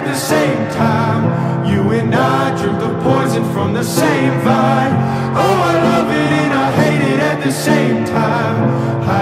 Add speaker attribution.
Speaker 1: at the same time. You and I drink the poison from the same vine. Oh, I love it and I hate it at the same time.